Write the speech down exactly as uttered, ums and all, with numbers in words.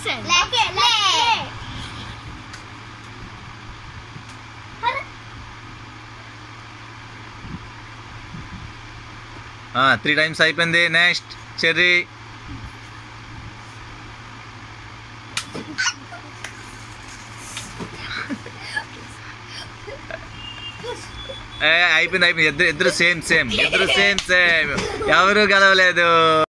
Action three times అయిపోయింది. Next Cherry. అయిపోయింది అయిపోయింది ఇద్దరు ఇద్దరు సేమ్ సేమ్ ఇద్దరు సేమ్ సేమ్ ఎవరు గెలవలేదు.